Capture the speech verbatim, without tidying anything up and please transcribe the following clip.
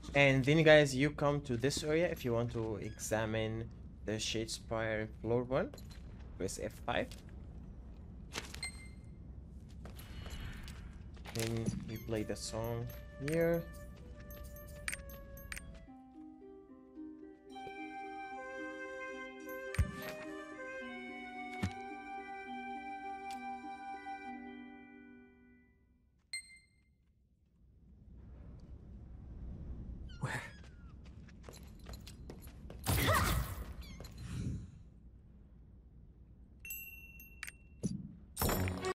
And then guys, you come to this area if you want to examine the Shadespire floor one. Press F five. Then you play the song here. Where?